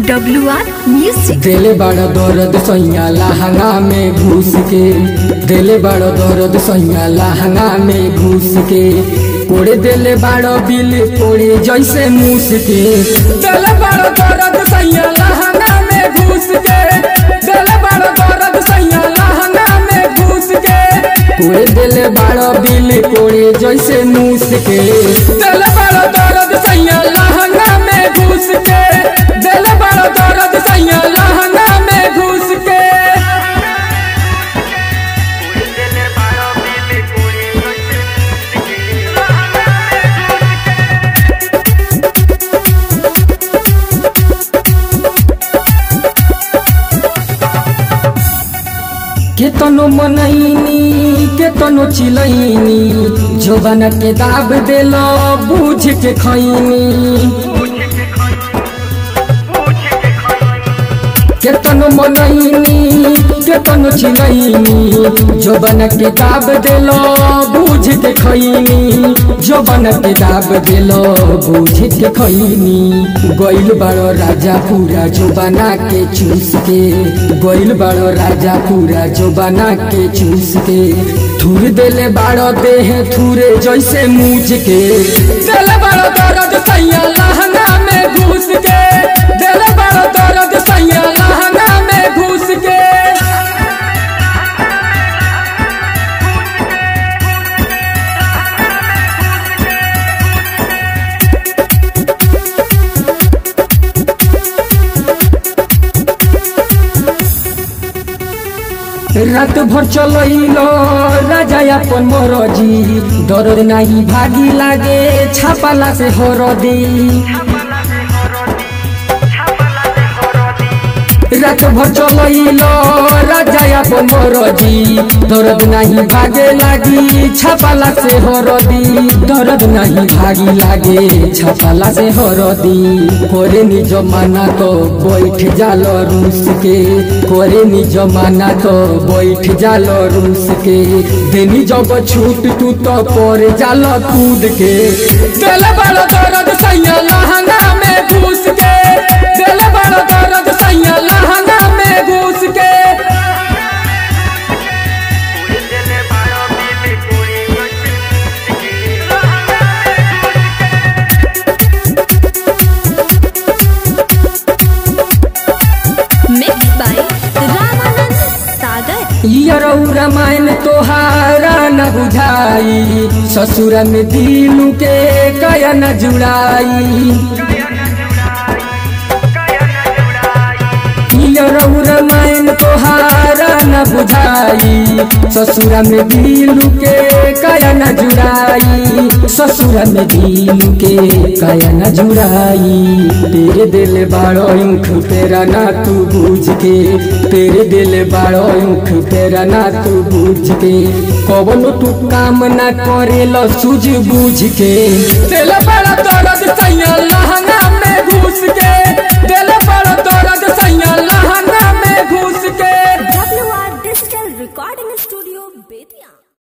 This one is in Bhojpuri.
WR music. दिले बड़ा दर्द सैया लहंगा में घुस के, दिले बड़ा दर्द सैया लहंगा में घुस के, कोड़े दिले बड़ा बिल कोड़े जैसे मूस के। दिले बड़ा दर्द सैया लहंगा में घुस के, दिले बड़ा दर्द सैया लहंगा में घुस के, कोड़े दिले बड़ा बिल कोड़े जैसे मूस के। दिले बड़ा दर्द सैया लहंगा में घुस के, दिले बड़ा दर्द सैया लहंगा में घुस के। केतनो मनैनी केतनो चिलैनी, जोबन के दाब देलो बूझ के खैनी। केतनो मनैनी केतनो चिलैनी, जोबन के दाब देलो बूझ के खैनी। जोबन के दाब देलो बूझ के खैनी। गइल बड़ो राजा पूरा जोबना के चूस के, गइल बड़ो राजा पूरा जोबना के चूस के, थूर देले बड़ो देह थूरे जैसे मूझ के। दिले बड़ो दर्द सैया लहंगा में घुस के, दिले बड़ो दर्द सैया लहंगा में घुस के। रात भर चलैलो राजा अपन मरजी, दर्द नहीं भागी लागे छापाला से हरदी। रात भर चलैलो राजा अपन मरजी, दर्द नहीं भागे लागी छापाला से हरदी। दर्द नहीं भागी लागे छापाला से हरदी। कोरे नी जमाना तो बैठ जालो रूस के, कोरे नी जमाना तो बैठ जालो रूस के, देनी जब छूट तू तो पर जालो कूद के। दिले बड़ा दर्द सैया लहंगा में घुस के, दिले बड़ा दर्द सैया लहंगा में घुस के। Mix by Ramanand Sagar. यारो रामायण तोहारा न बुझाई, ससुर में दिलू के कया न जुड़ाई। यारो रामायण तोहारा न बुझाई, ससुर में दिलू के कया न जुड़ाई। ससुर में दिलू के कया न जुड़ाई। तेरे दिल बाड़ो ऊख तेरा ना तू बूझ के, तेरे दिल बाड़ो ऊख तेरा ना तू बूझ के, कौनो तू काम ना करेलो सूझ बूझ के। दिले बड़ा दर्द सैया लहंगा में घुस के, दिले बड़ा दर्द सैया लहंगा में घुस के। WR digital recording